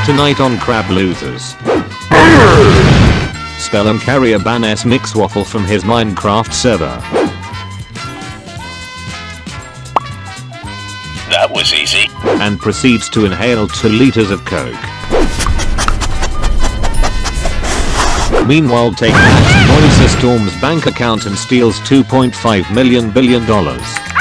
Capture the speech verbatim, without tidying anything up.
tonight on Crab Losers. Spell carry a ban S mix waffle from his Minecraft server. That was easy. And proceeds to inhale two liters of coke. Meanwhile, take that, Moises storms bank account and steals two point five million billion dollars.